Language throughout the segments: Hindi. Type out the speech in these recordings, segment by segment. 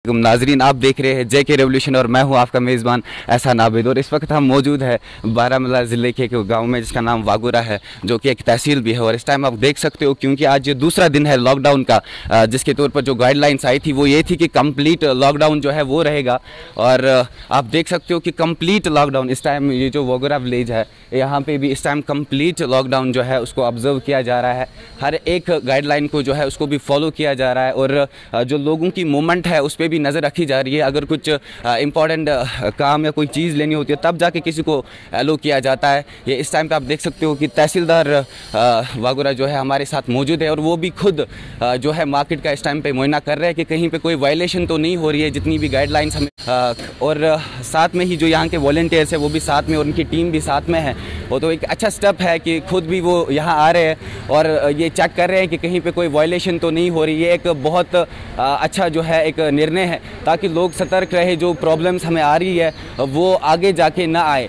नाजरीन, आप देख रहे हैं जेके रेवोल्यूशन और मैं हूं आपका मेज़बान एहसान आबिद। और इस वक्त हम मौजूद है बारामूला ज़िले के गांव में जिसका नाम वागुरा है, जो कि एक तहसील भी है। और इस टाइम आप देख सकते हो क्योंकि आज दूसरा दिन है लॉकडाउन का, जिसके तौर पर जो गाइडलाइंस आई थी वो ये थी कि कंप्लीट लॉकडाउन जो है वो रहेगा। और आप देख सकते हो कि कंप्लीट लॉकडाउन इस टाइम, ये जो वागुरा विलेज है यहाँ पर भी इस टाइम कंप्लीट लॉकडाउन जो है उसको ऑब्ज़र्व किया जा रहा है। हर एक गाइडलाइन को जो है उसको भी फॉलो किया जा रहा है और जो लोगों की मूवमेंट है उस पर भी नज़र रखी जा रही है। अगर कुछ इंपॉर्टेंट काम या कोई चीज़ लेनी होती है तब जाके किसी को अलो किया जाता है। ये इस टाइम पे आप देख सकते हो कि तहसीलदार वागुरा जो है हमारे साथ मौजूद है और वो भी खुद जो है मार्केट का इस टाइम पे मुआयना कर रहे हैं कि कहीं पे कोई वायलेशन तो नहीं हो रही है, जितनी भी गाइडलाइंस हमें और साथ में ही जो यहाँ के वॉलंटियर्स है वो भी साथ में और उनकी टीम भी साथ में है। वो तो एक अच्छा स्टेप है कि खुद भी वो यहाँ आ रहे हैं और ये चेक कर रहे हैं कि कहीं पे कोई वायलेशन तो नहीं हो रही है। एक बहुत अच्छा जो है एक निर्णय है ताकि लोग सतर्क रहे, जो प्रॉब्लम्स हमें आ रही है वो आगे जाके ना आए।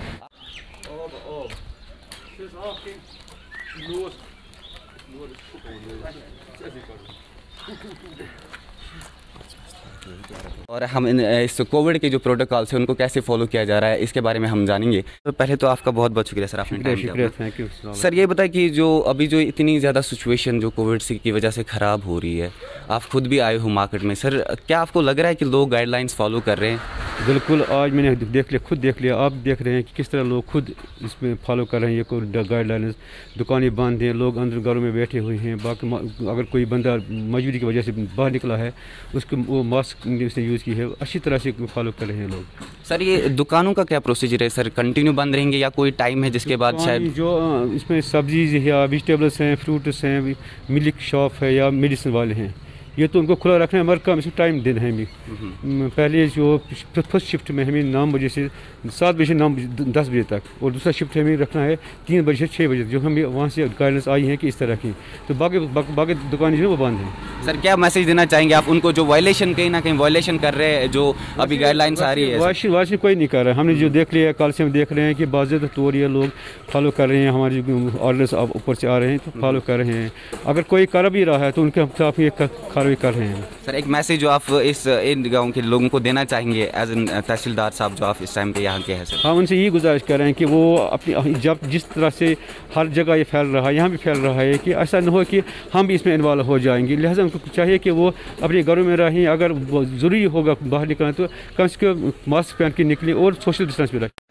और हम इस कोविड के जो प्रोटोकॉल्स हैं उनको कैसे फॉलो किया जा रहा है इसके बारे में हम जानेंगे। तो पहले तो आपका बहुत बहुत शुक्रिया सर, आपने टाइम दिया। थैंक यू सर ये बताएं कि जो अभी जो इतनी ज़्यादा सिचुएशन जो कोविड की वजह से ख़राब हो रही है, आप खुद भी आए हो मार्केट में, सर क्या आपको लग रहा है कि लोग गाइडलाइंस फॉलो कर रहे हैं? बिल्कुल, आज मैंने खुद देख लिया, आप देख रहे हैं कि किस तरह लोग खुद इसमें फॉलो कर रहे हैं ये कोविड गाइडलाइंस। दुकानें बंद हैं, लोग अंदर घरों में बैठे हुए हैं। बाकी अगर कोई बंदा मजबूरी की वजह से बाहर निकला है उसको वो मास्क उसने यूज़ की है, अच्छी तरह से फॉलो कर रहे हैं लोग। सर ये दुकानों का क्या प्रोसीजर है सर, कंटिन्यू बंद रहेंगे या कोई टाइम है जिसके बाद शायद? जो इसमें सब्जीज है या वेजिटेबल्स हैं, फ्रूट्स हैं, मिल्क शॉप है या मेडिसिन वाले हैं, ये तो उनको खुला रखना है, मगर कम इसमें टाइम देना है हमें। पहले जो फर्स्ट शिफ्ट में हमें 9 बजे से 7 बजे से 10 बजे तक, और दूसरा शिफ्ट हमें रखना है 3 बजे से 6 बजे तक, जो हमें वहाँ से गाइडलाइंस आई है कि इस तरह की। तो बाकी दुकानें जो वो बंद हैं। सर क्या मैसेज देना चाहेंगे आप उनको जो वायलेशन कहीं ना कहीं वायलेशन कर रहे हैं, जो अभी गाइडलाइंस आ रही है? वायलेशन कोई नहीं कर रहा है, हमने जो देख लिया कल से हम देख रहे हैं कि बाज़ाब्ता तौर ये लोग फॉलो कर रहे हैं, हमारे जो ऑर्डर्स ऊपर से आ रहे हैं तो फॉलो कर रहे हैं। अगर कोई कर भी रहा है तो उनके खिलाफ ये कार्रवाई कर रहे हैं। सर एक मैसेज जो आप इन गाँव के लोगों को देना चाहेंगे एज एन तहसीलदार साहब जो आप इस टाइम पे यहाँ के हैं? सर हम उनसे यही गुजारिश कर रहे हैं कि वो अपनी जिस तरह से हर जगह ये फैल रहा है, यहाँ भी फैल रहा है, कि ऐसा न हो कि हम भी इसमें इन्वॉल्व हो जाएंगे। लिहाजा उनको चाहिए कि वो अपने घरों में रहें, अगर ज़रूरी होगा बाहर निकलना तो कम से कम मास्क पहन के निकलें और सोशल डिस्टेंस भी रखें।